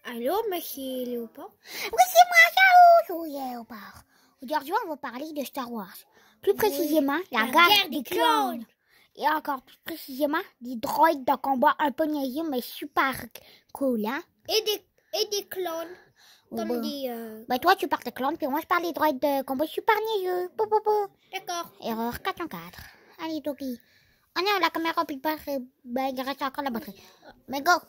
Allô, monsieur Léopard? Oui, c'est moi, Léopard. Aujourd'hui, on va parler de Star Wars. Plus précisément, la guerre des clones. Et encore plus précisément, des droïdes de combat un peu niaiseux, mais super cool, hein? Et des clones. Comme des... Ben, toi, tu parles de clones, puis moi, je parle des droïdes de combat super niaiseux. D'accord. Erreur 404. Allez, Toki. Oh non, la caméra puis pas, ben, il reste encore la batterie. Mais go!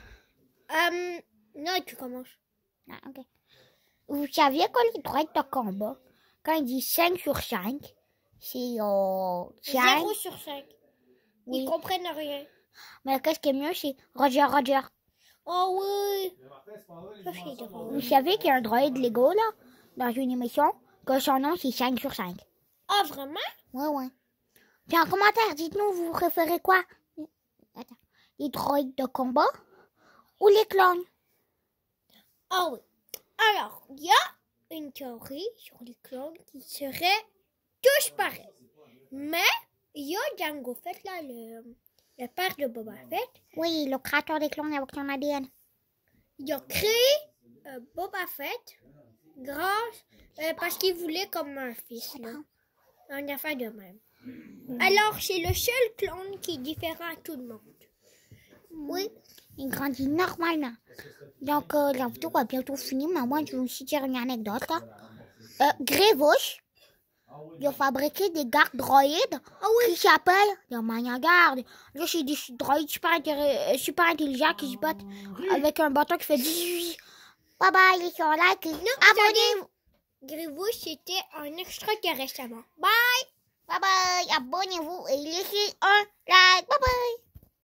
Non, tu commences. Ah, ok. Vous saviez que les droïdes de combat, quand ils disent 5 sur 5, c'est 0 sur 5. Oui. Ils comprennent rien. Mais qu'est-ce qui est mieux, c'est Roger. Oh oui. Ça, c'est drôle. Vous savez qu'il y a un droïde Lego, là, dans une émission, que son nom, c'est 5 sur 5. Ah, vraiment? Ouais. Puis en commentaire, dites-nous, vous préférez quoi? Attends. Les droïdes de combat ou les clones? Ah oui. Alors, il y a une théorie sur les clones qui seraient tous pareils. Mais il y a Jango Fett, là, le père de Boba Fett. Oui, le créateur des clones avec son ADN. Il a créé Boba Fett parce qu'il voulait comme un fils, là. Un affaire de même. Alors, c'est le seul clone qui est différent à tout le monde. Oui, il grandit normalement. Donc, la vidéo va bientôt finir, mais moi, je vais aussi dire une anecdote. Grievous, il a fabriqué des gardes droïdes qui s'appellent des Mania-Gardes. Là, c'est des droïdes super intelligents qui se battent avec un bâton qui fait 18. Bye bye, les gens, like, abonnez-vous. Grievous, c'était un extraterrestre avant. Bye bye, abonnez-vous et laissez un like. Bye bye.